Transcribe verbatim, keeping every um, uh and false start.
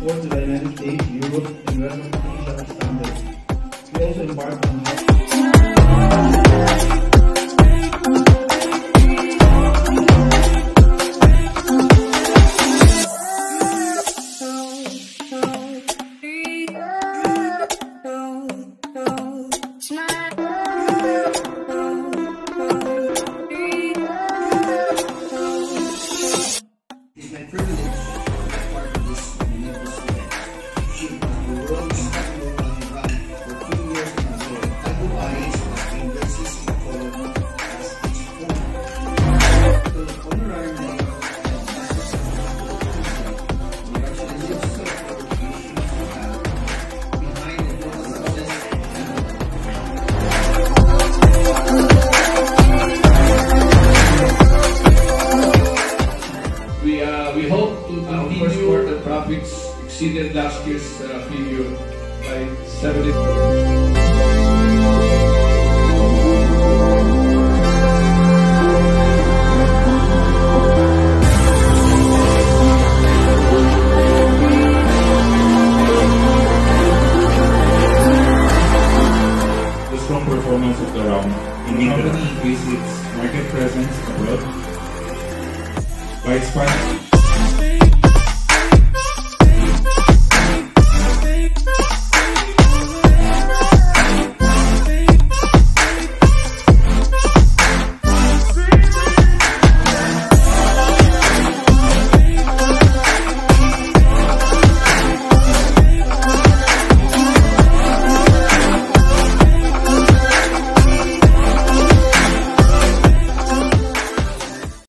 exports to the United States, Europe, and rest of Asia standards. We also embarked on It's my privilege to be part of this magnificent event. She was the world festival running run for two years in a row. Tanduay has been versus Bacolod as its home. The honorary name of Masters of we actually live so for the issues we have behind the global success We, uh, we hope to continue. Our first quarter profits exceeded last year's uh, figure by seventy. The strong performance of the rum in the company increased its market presence abroad by expanding